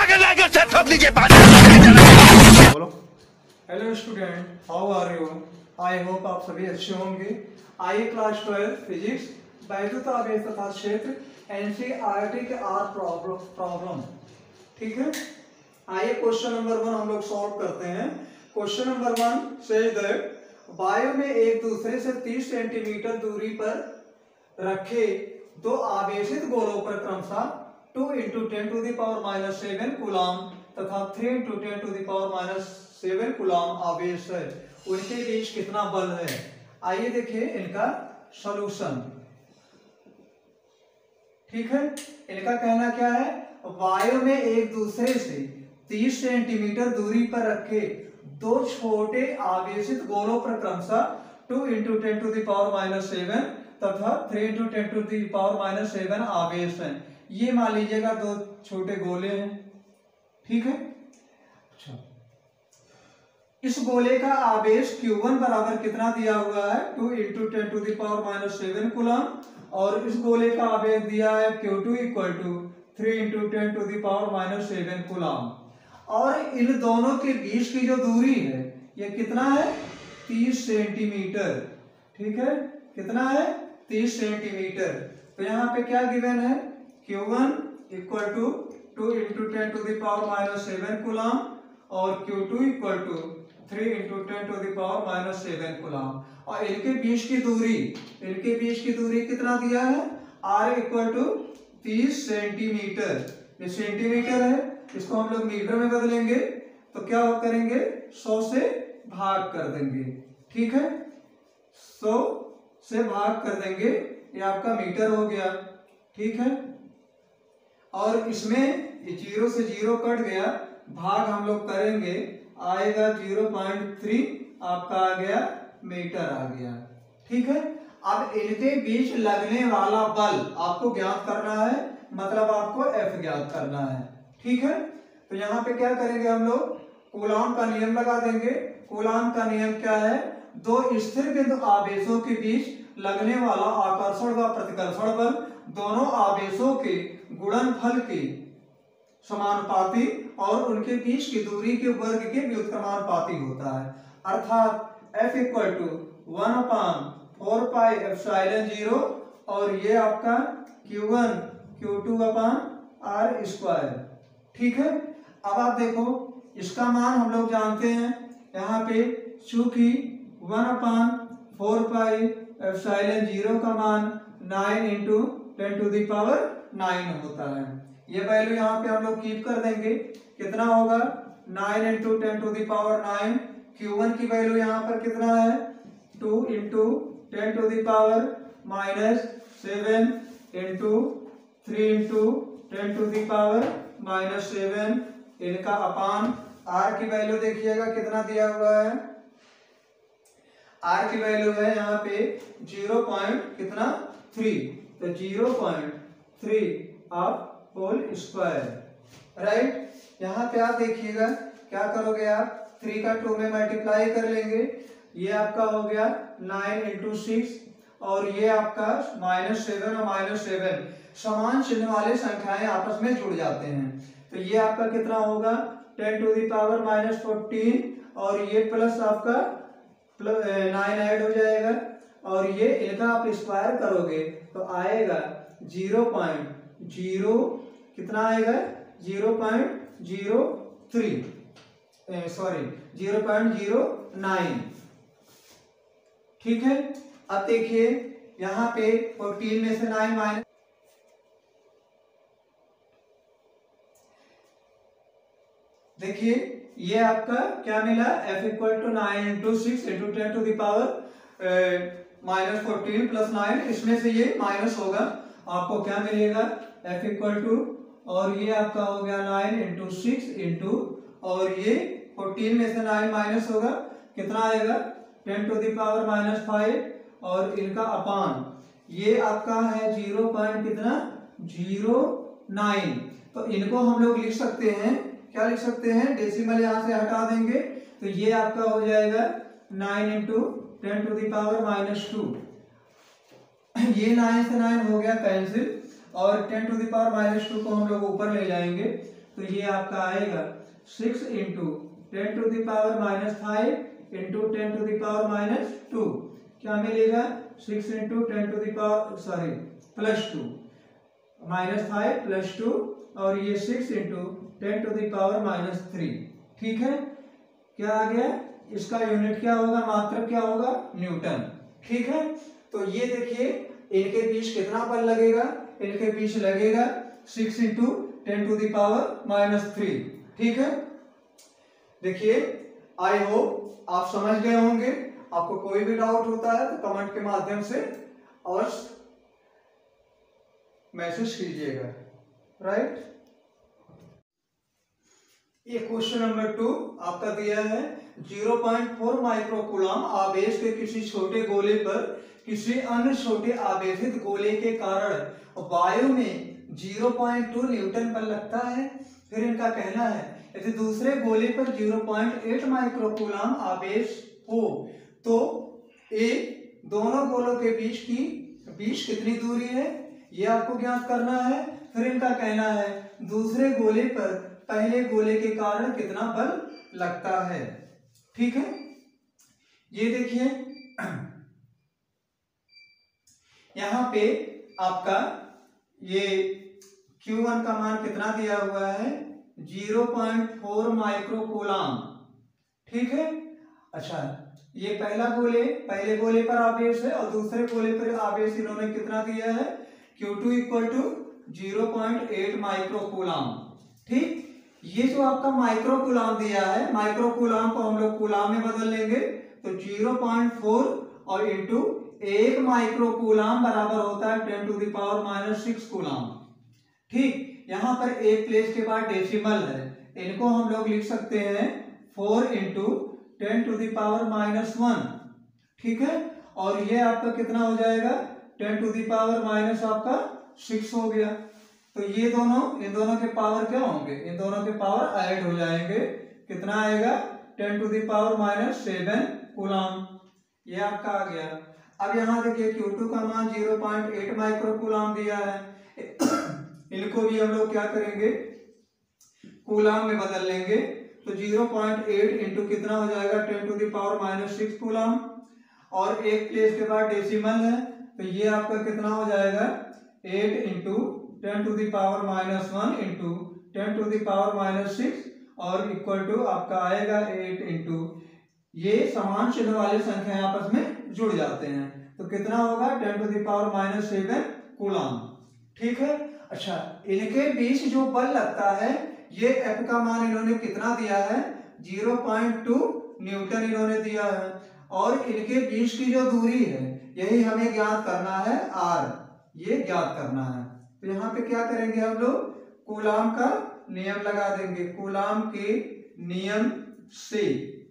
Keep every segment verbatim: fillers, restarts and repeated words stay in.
अगर लाकर सर ठोक लीजिए पानी। बोलो। Hello student, how are you? I hope आप सभी अच्छे होंगे। आइए क्लास ट्वेल्व फिजिक्स वैद्युत आवेश तथा क्षेत्र एनसीईआरटी के आर प्रॉब्लम, ठीक है। आइए क्वेश्चन नंबर वन हम लोग सॉल्व करते हैं। Question number one says that वायु में एक दूसरे से तीस सेंटीमीटर दूरी पर रखे दो आवेशित गोलों पर क्रमशः two into ten to the power minus seven coulomb तथा three into ten to the power minus seven coulomb आवेश है, उनके बीच कितना बल है। आइए देखिए इनका सॉल्यूशन, ठीक है। इनका कहना क्या है, वायु में एक दूसरे से तीस सेंटीमीटर दूरी पर रखे दो छोटे आवेशित गोलों पर क्रमशः two into ten to the power minus seven तथा three into ten to the power minus seven आवेश है। ये मान लीजिएगा दो छोटे गोले हैं, ठीक है। अच्छा, इस गोले का आवेश क्यू वन बराबर कितना दिया हुआ है, two into ten to the power minus seven coulomb, और इस गोले का आवेश दिया है q two equal to three into ten to the power minus seven coulomb. और इन दोनों के बीच की जो दूरी है ये कितना है, तीस सेंटीमीटर, ठीक है। कितना है, तीस सेंटीमीटर। तो यहाँ पे क्या गिवन है, q one equal to two into ten to the power minus seven coulomb और q two equal to three into ten to the power minus seven coulomb. और इनके बीच की दूरी, इनके बीच की दूरी कितना दिया है, आर इक्वल टू तीस सेंटीमीटर। ये सेंटीमीटर है, इसको हम लोग मीटर में बदलेंगे तो क्या करेंगे, सौ से भाग कर देंगे, ठीक है। सौ से भाग कर देंगे, ये आपका मीटर हो गया, ठीक है। और इसमें ये जीरो से जीरो कट गया, भाग हम लोग करेंगे, आएगा जीरो पॉइंट थ्री, आपका आ गया मीटर आ गया, ठीक है। अब इनके बीच लगने वाला बल आपको ज्ञात करना है, मतलब आपको एफ ज्ञात करना है, ठीक है। तो यहाँ पे क्या करेंगे हम लोग, कूलॉम का नियम लगा देंगे। कूलॉम का नियम क्या है, दो स्थिर बिंदु आवेशों के बीच लगने वाला आकर्षण व प्रतिकर्षण बल दोनों आवेशों के गुणनफल के समानुपाती और उनके बीच की दूरी के वर्ग के व्युत्क्रमानुपाती होता है। अर्थात F equal to one upon four pi epsilon zero, और ये आपका q one q two upon r square, ठीक है। अब आप देखो इसका मान हम लोग जानते हैं, यहाँ पे चूंकि one upon four pi epsilon zero का मान nine into ten to the power nine होता है, ये वैल्यू यहाँ पे हम लोग कीप कर देंगे। कितना होगा, nine into ten to the power nine. Q one की वैल्यू यहाँ पर कितना है, two into ten to the power minus seven into three into ten to the power minus seven, इनका अपान आर की वैल्यू देखिएगा कितना दिया हुआ है, आर की वैल्यू है यहाँ पे जीरो पॉइंट कितना थ्री, तो zero point three of whole square, right. यहाँ पे आप देखिएगा क्या करोगे, आप थ्री का टू में मल्टीप्लाई कर लेंगे, ये आपका हो गया नाइन इंटू सिक्स, और ये आपका माइनस सेवन और माइनस सेवन समान चिन्ह वाले संख्याएं आपस में जुड़ जाते हैं, तो ये आपका कितना होगा, ten to the power minus fourteen, और ये प्लस आपका नाइन ऐड हो जाएगा, और ये इनका आप स्क्वायर करोगे तो आएगा जीरो पॉइंट जीरो कितना आएगा, zero point zero three, sorry zero point zero nine, ठीक है। अब देखिए यहाँ पे फोर्टीन में से नाइन माइनस, देखिए ये आपका क्या मिला, F equal to nine into six into ten to the power minus fourteen plus nine, इसमें से ये माइनस होगा, आपको क्या मिलेगा, F इक्वल टू, और ये आपका हो गया नाइन इंटू सिक्स इंटू, और ये फोर्टीन में से नाइन माइनस होगा, कितना आएगा, ten to the power minus five, और इनका अपान ये आपका है जीरो पॉइंट कितना, जीरो नाइन। तो इनको हम लोग लिख सकते हैं, क्या लिख सकते हैं, डेसिमल यहाँ से हटा देंगे तो ये आपका हो जाएगा nine into ten to the power minus two, ये नाइन से नाइन हो गया कैंसिल, और ten to the power minus two को हम लोग ऊपर ले जाएंगे तो ये आपका आएगा six into ten to the power minus five into ten to the power minus two, क्या मिलेगा six into ten to the power sorry plus two, minus five plus two, और ये six into ten to the power minus three. ठीक है, क्या आ गया, इसका unit क्या होगा, मात्रक क्या होगा, न्यूटन। ठीक है, तो ये देखिए इनके बीच कितना बल लगेगा, इनके बीच लगेगा six into ten to the power minus three. ठीक है, देखिए आई होप आप समझ गए होंगे। आपको कोई भी डाउट होता है तो कमेंट के माध्यम से अवश्य मैसेज कीजिएगा। राइट, ये क्वेश्चन नंबर टू आपका दिया है ज़ीरो पॉइंट फोर माइक्रोकूलम आवेश के किसी छोटे गोले पर किसी अन्य छोटे आवेशित गोले के कारण वायु में ज़ीरो पॉइंट टू न्यूटन बल लगता है। फिर इनका कहना है यदि दूसरे गोले पर ज़ीरो पॉइंट एट माइक्रोकूलम आवेश हो तो ए दोनों गोलों के बीच की बीच कितनी दूरी है, यह आपको ज्ञात करना है। फिर इनका कहना है दूसरे गोले पर पहले गोले के कारण कितना बल लगता है। ठीक है, ये देखिए यहां पे आपका ये क्यू वन का मान कितना दिया हुआ है, ज़ीरो पॉइंट फोर माइक्रोकूलम। ठीक है, अच्छा ये पहला गोले पहले गोले पर आवेश है और दूसरे गोले पर आवेश इन्होंने कितना दिया है, q two equal to zero point eight microcoulomb. ठीक, ये जो आपका माइक्रोकूलम दिया है, माइक्रोकूलम को हम लोग कूलम में बदल लेंगे तो ज़ीरो पॉइंट फोर और इंटू एक माइक्रोकूलम बराबर होता है ten to the power minus six coulomb. ठीक, यहाँ पर एक प्लेस के बाद डेसिमल है, इनको हम लोग लिख सकते हैं four into ten to the power minus one. ठीक है, और ये आपका कितना हो जाएगा, ten to the power minus आपका सिक्स हो गया। तो ये दोनों इन दोनों के पावर क्या होंगे, इन दोनों के पावर ऐड हो जाएंगे, कितना आएगा, ten to the power minus seven coulomb. ये आपका आ गया। अब यहाँ देखिए क्यू टू का मान ज़ीरो पॉइंट एट माइक्रोकूलम दिया है, इनको भी हम लोग क्या करेंगे, कूलम में बदल लेंगे तो ज़ीरो पॉइंट एट इंटू कितना हो जाएगा, ten to the power minus six coulomb, और एक प्लेस के बाद डेसिमल है तो ये आपका कितना हो जाएगा, eight into ten to the power minus one into ten to the power minus six, और इक्वल टू आपका आएगा एट इंटू, ये समान चिन्ह वाली संख्या आपस में जुड़ जाते हैं तो कितना होगा, ten to the power minus seven coulomb. ठीक है, अच्छा इनके बीच जो बल लगता है, ये एफ का मान इन्होंने कितना दिया है, ज़ीरो पॉइंट टू न्यूटन इन्होंने दिया है, और इनके बीच की जो दूरी है यही हमें ज्ञात करना है, आर, ये ज्ञात करना है। तो यहाँ पे क्या करेंगे हम लोग, कूलम का नियम लगा देंगे, कूलम के नियम से,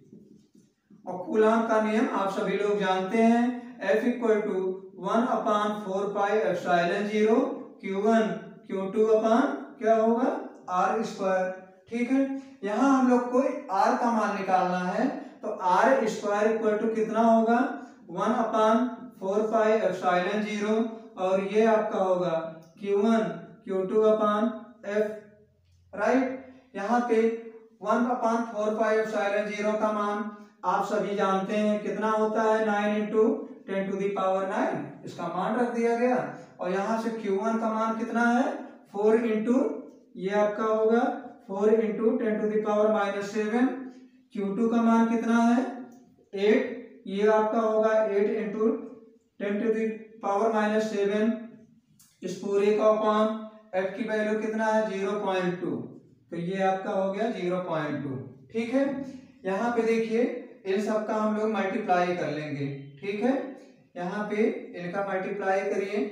और कूलम का नियम आप सभी लोग जानते हैं, F equal to one upon four pi epsilon zero q one q two upon क्या होगा, आर स्क्वायर। ठीक है, यहाँ हम लोग को आर का मान निकालना है तो आर स्क्वायर इक्वल टू कितना होगा, one upon four pi epsilon zero, और ये आपका होगा q one q two upon F. Right, यहाँ पे one upon four pi epsilon zero का मान आप सभी जानते हैं कितना होता है, nine into ten to the power nine, इसका मान रख दिया गया, और यहाँ से क्यू वन का मान कितना है, फोर इंटू ये आपका होगा four into ten to the power minus seven, q two का मान कितना है, एट, ये आपका होगा eight into ten to the power minus seven, इस पूरे का अपान एफ की वैल्यू कितना है, ज़ीरो पॉइंट टू, तो ये आपका हो गया ज़ीरो पॉइंट टू। ठीक है, यहाँ पे देखिए इन सब का हम लोग मल्टीप्लाई कर लेंगे। ठीक है, यहाँ पे इनका मल्टीप्लाई करिए,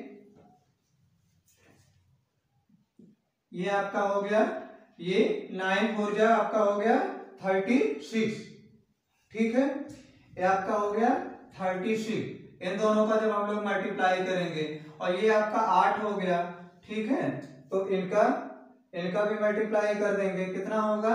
ये आपका हो गया, ये नाइन फोर जा आपका हो गया थर्टी सिक्स। ठीक है, ये आपका हो गया थर्टी सिक्स, इन दोनों का जब हम लोग मल्टीप्लाई करेंगे, और ये आपका आठ हो गया। ठीक है, तो इनका इनका भी मल्टीप्लाई कर देंगे, कितना होगा,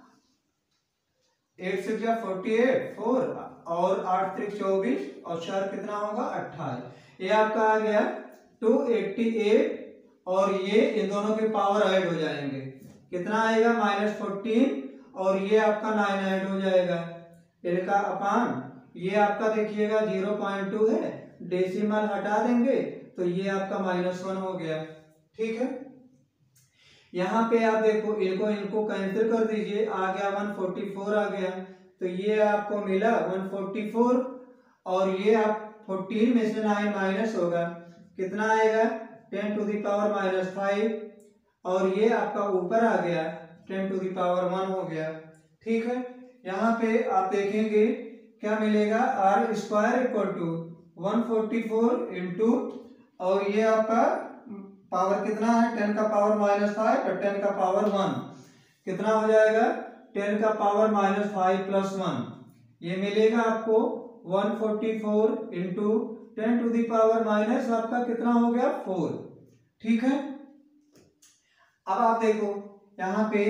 एट सिक्स या फोर्टी एट, फोर और आठ त्रिक चौबीस, और चार कितना होगा, अट्ठाईस। ये आपका आ गया टू एट्टी एट, और ये इन दोनों के पावर ऐड हो जाएंगे, कितना आएगा माइनस फोर्टीन, और ये आपका नाइन ऐड हो जाएगा एल का अपान ये आपका देखिएगा जीरो पॉइंट टू है, डेसिमल हटा देंगे तो ये आपका माइनस वन हो गया। ठीक है, यहाँ पे आप देखो इनको इनको कैंसिल कर दीजिए, आ गया वन फोर्टी फोर आ गया, तो ये आपको मिला वन फोर्टी फोर, और ये आप फोर्टीन में से नाइन माइनस होगा कितना आएगा ten to the power minus five, और ये आपका ऊपर आ गया ten to the power one हो गया। ठीक है, यहाँ पे आप देखेंगे क्या मिलेगा, r square equal to one forty four into, और ये आपका पावर कितना है टेन का पावर माइनस फाइव और टेन का पावर वन, कितना हो जाएगा टेन का power minus five plus one, ये मिलेगा आपको one forty four into ten to the power minus आपका कितना हो गया फोर। ठीक है, अब आप देखो यहाँ पे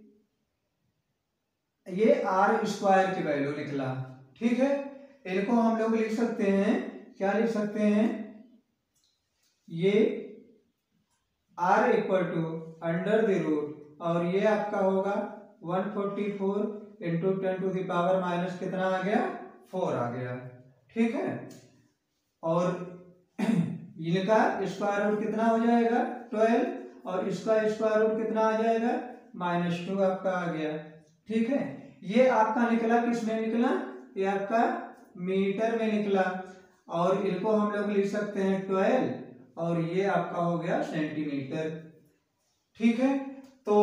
ये आर स्क्वायर की वैल्यू निकला। ठीक है, इनको हम लोग लिख सकते हैं, क्या लिख सकते हैं, ये r equal to under the root, और ये आपका होगा one forty four into ten to the power minus कितना आ गया फोर आ गया। ठीक है, और इनका स्क्वायर रूट कितना हो जाएगा ट्वेल्व, और इसका स्क्वायर रूट कितना आ जाएगा माइनस टू आपका आ गया। ठीक है, ये आपका निकला किस में निकला, ये आपका मीटर में निकला, और इनको हम लोग लिख सकते हैं ट्वेल्व, और ये आपका हो गया सेंटीमीटर। ठीक है, तो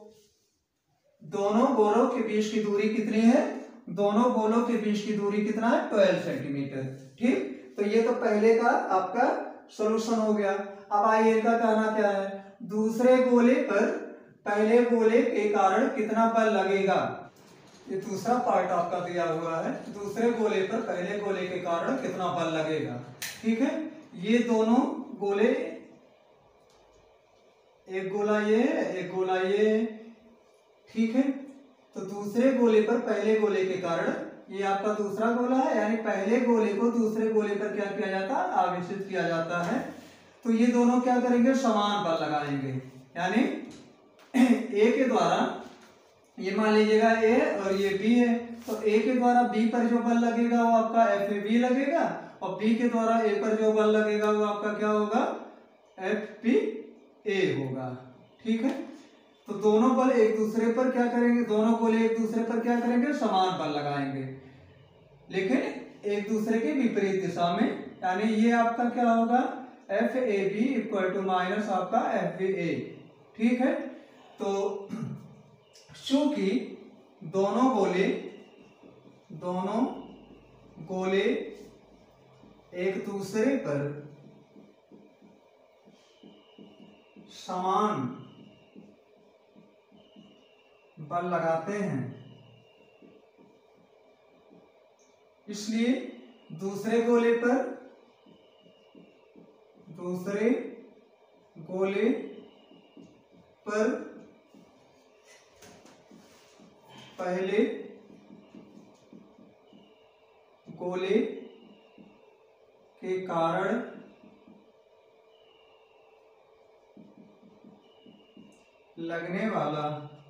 दोनों गोलों के बीच की दूरी कितनी है, दोनों गोलों के बीच की दूरी कितना है ट्वेल्व सेंटीमीटर। ठीक, तो ये तो पहले का आपका सॉल्यूशन हो गया। अब आइए इनका कहना क्या है, दूसरे गोले पर पहले गोले के कारण कितना बल लगेगा, ये दूसरा पार्ट आपका दिया हुआ है, दूसरे गोले पर पहले गोले के कारण कितना बल लगेगा। ठीक है, ये दोनों गोले, एक गोला ये है एक गोला ये है। ठीक है, तो दूसरे गोले पर पहले गोले के कारण, ये आपका दूसरा गोला है, यानी पहले गोले को दूसरे गोले पर क्या किया जाता है आवेशित किया जाता है, तो ये दोनों क्या करेंगे समान बल लगाएंगे, यानी ए के द्वारा, ये मान लीजिएगा ए और ये बी है, तो ए के द्वारा बी पर जो बल लगेगा वो आपका एफ ए बी लगेगा, और बी के द्वारा ए पर जो बल लगेगा वो आपका क्या होगा एफ पी ए होगा। ठीक है, तो दोनों बल एक दूसरे पर क्या करेंगे, दोनों गोले एक दूसरे पर क्या करेंगे समान बल लगाएंगे, लेकिन एक दूसरे के विपरीत दिशा में, यानी ये आपका क्या होगा F A B equal to minus आपका एफ बी ए। ठीक है, तो चूंकि दोनों गोले दोनों गोले एक दूसरे पर समान बल लगाते हैं, इसलिए दूसरे गोले पर दूसरे गोले पर पहले गोले के कारण लगने वाला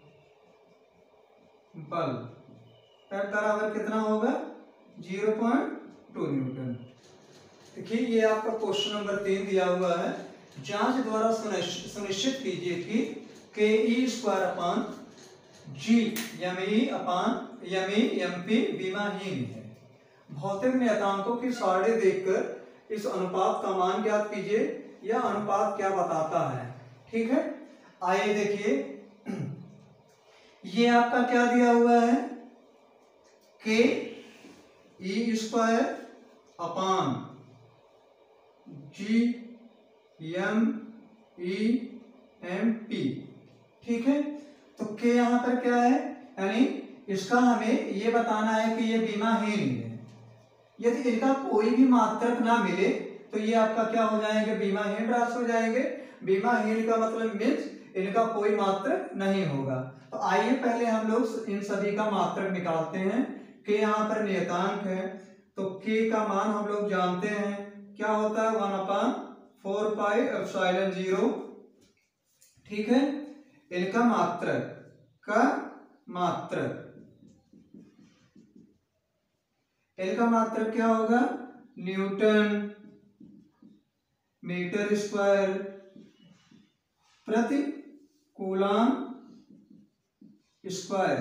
बल F बराबर कितना होगा जीरो पॉइंट टू न्यूटन। देखिए ये आपका क्वेश्चन नंबर तीन दिया हुआ है, जांच द्वारा सुनिश्चित कीजिए कि k e square upon G m e m p E M पी विमाहीन है। भौतिक नियतांकों की सारणी देखकर इस अनुपात का मान ज्ञात कीजिए, यह अनुपात क्या बताता है। ठीक है, आइए देखिए ये आपका क्या दिया हुआ है k e square upon G m E M p. ठीक है, तो के यहां पर क्या है, यानी इसका हमें ये बताना है कि ये विमाहीन है। यदि इनका कोई भी मात्रक ना मिले तो ये आपका क्या हो जाएंगे विमाहीन राशि हो जाएंगे। विमाहीन का मतलब मीन्स इनका कोई मात्रक नहीं होगा। तो आइए पहले हम लोग इन सभी का मात्रक निकालते हैं। के यहाँ पर नियतांक है, तो के का मान हम लोग जानते हैं क्या होता है one upon four pi epsilon zero. ठीक है, इनका मात्रक का मात्रक इनका मात्रक क्या होगा? न्यूटन मीटर स्क्वायर प्रति कूलम स्क्वायर।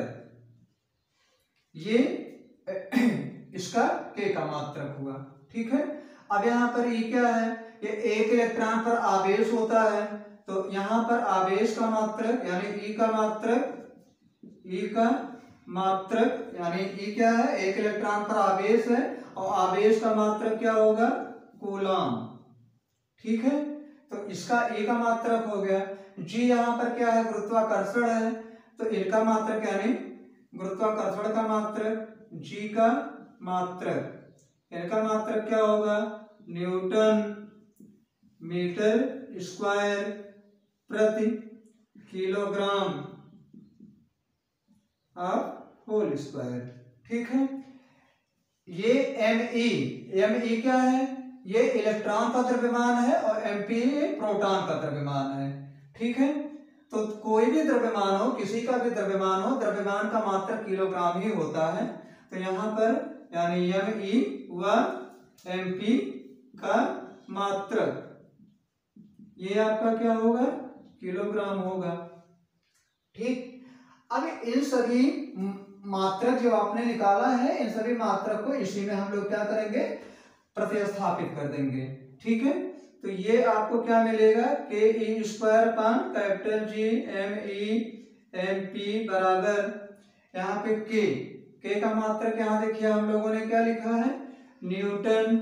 ये इसका के का मात्रक हुआ। ठीक है। अब यहाँ पर ये क्या है? ये एक इलेक्ट्रॉन पर आवेश होता है, तो यहाँ पर आवेश का मात्रक यानी ई का मात्रक ई का मात्रक यानी ई क्या है? एक इलेक्ट्रॉन पर आवेश है और आवेश का मात्रक क्या होगा? कूलम। ठीक है। तो इसका ए का मात्रक हो गया। जी यहाँ पर क्या है? गुरुत्वाकर्षण है, तो इनका मात्रक यानी गुरुत्वाकर्षण का मात्रक जी का मात्रक, इनका मात्रक क्या होगा? न्यूटन मीटर स्क्वायर प्रति किलोग्राम ऑफ होल स्क्वायर। ठीक है। ये एम ई एम ई क्या है? ये इलेक्ट्रॉन का द्रव्यमान है और एम पी प्रोटॉन का द्रव्यमान है। ठीक है। तो कोई भी द्रव्यमान हो, किसी का भी द्रव्यमान हो, द्रव्यमान का मात्रक किलोग्राम ही होता है। तो यहाँ पर यानी एम ई व एम पी का मात्रक ये आपका क्या होगा? किलोग्राम होगा। ठीक। अब इन सभी मात्रक जो आपने निकाला है, इन सभी मात्रक को इसी में हम लोग क्या करेंगे? प्रतिस्थापित कर देंगे। ठीक है। तो ये आपको क्या मिलेगा? K e square upon capital G m E M p बराबर यहाँ पे के के का मात्रक यहाँ देखिए हम लोगों ने क्या लिखा है? न्यूटन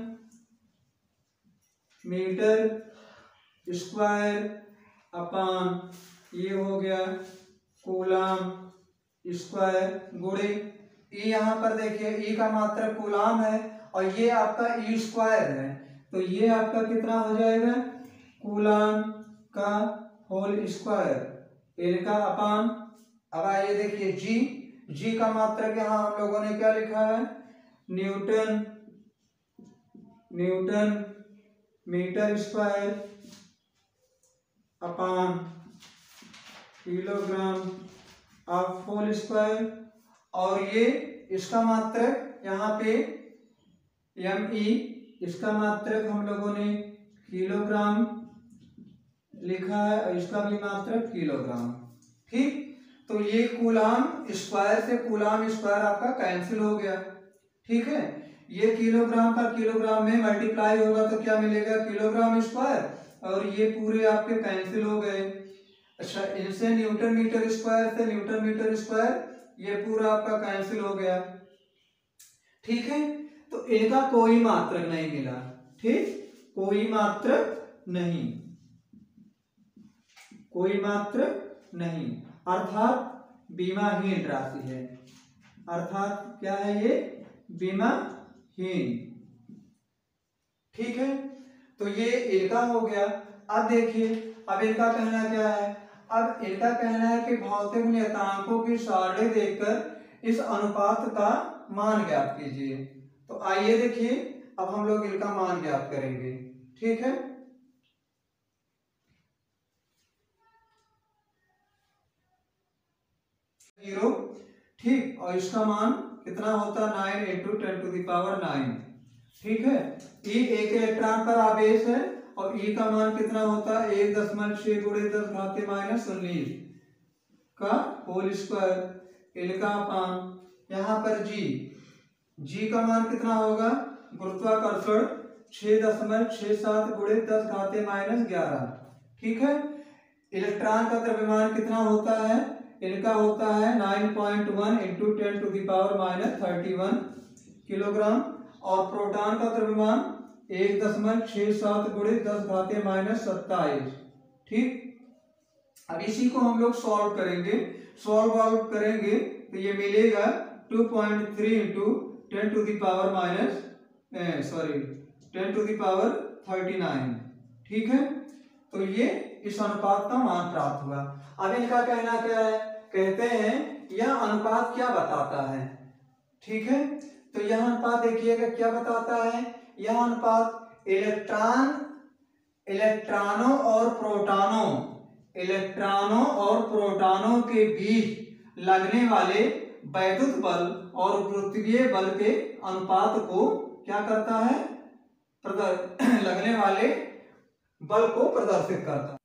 मीटर स्क्वायर अपान ये हो गया कूलम स्क्वायर गुणे ई। यहाँ पर देखिए ई का मात्रक कूलम है और ये आपका ई स्क्वायर है, तो ये आपका कितना हो जाएगा? कूलम का होल स्क्वायर इनका अपान। अब आइए देखिए जी जी का मात्रक यहाँ हम लोगों ने क्या लिखा है? Newton newton metre square upon kilogram of whole square. और ये इसका मात्रक यहाँ पे एम ई, इसका मात्रक हम लोगों ने किलोग्राम लिखा है और इसका भी मात्रक किलोग्राम। ठीक। तो ये कूलम स्क्वायर से कूलम स्क्वायर आपका कैंसिल हो गया। ठीक है। ये किलोग्राम पर किलोग्राम में मल्टीप्लाई होगा तो क्या मिलेगा? किलोग्राम स्क्वायर, और ये पूरे आपके कैंसिल हो गए। अच्छा, इनसे न्यूटन मीटर स्क्वायर से न्यूटन मीटर स्क्वायर ये पूरा आपका कैंसिल हो गया। ठीक है। तो इनका कोई मात्रक नहीं मिला। ठीक। कोई मात्रक नहीं, कोई मात्रक नहीं, अर्थात बीमाहीन राशि है। अर्थात क्या है? ये बीमाहीन। ठीक है। तो ये इनका हो गया। अब देखिए, अब इनका कहना क्या है? अब इनका कहना है कि भौतिक नियतांकों की सारणी देखकर इस अनुपात का मान ज्ञात कीजिए। तो आइए देखिए, अब हम लोग इनका मान ज्ञात करेंगे। ठीक है। जीरो। ठीक। और इसका मान कितना होता है? Nine into ten to the power nine. ठीक है। ई एक इलेक्ट्रॉन पर आवेश है और ई का मान कितना होता है? एक दशमलव छह गुणे दस घाते माइनस उन्नीस का होल स्क्वायर इनका अपान यहाँ पर जी जी का मान कितना होगा? गुरुत्वाकर्षण छह दशमलव छह सात गुणे दस घाते माइनस ग्यारह। ठीक है। इलेक्ट्रॉन का द्रव्यमान कितना होता है? इनका होता है nine point one into ten to the power minus thirty one kilogram, और प्रोटॉन का द्रव्यमान एक दशमलव छह सात गुणे दस घाते माइनस सत्ताईस। ठीक। अब इसी को हम लोग सॉल्व करेंगे। सॉल्व आउट करेंगे तो ये मिलेगा two point three into ten to the power minus sorry ten to the power thirty nine. ठीक है। तो ये इस अनुपात का मान प्राप्त हुआ। अब इनका कहना क्या है? कहते हैं यह अनुपात क्या बताता है? ठीक है। तो यह अनुपात देखिएगा क्या बताता है। यह अनुपात इलेक्ट्रॉन इलेक्ट्रॉनों और प्रोटॉनों इलेक्ट्रॉनों और प्रोटॉनों के बीच लगने वाले वैद्युत बल और गुरुत्वीय बल के अनुपात को क्या करता है, लगने वाले बल को प्रदर्शित करता है।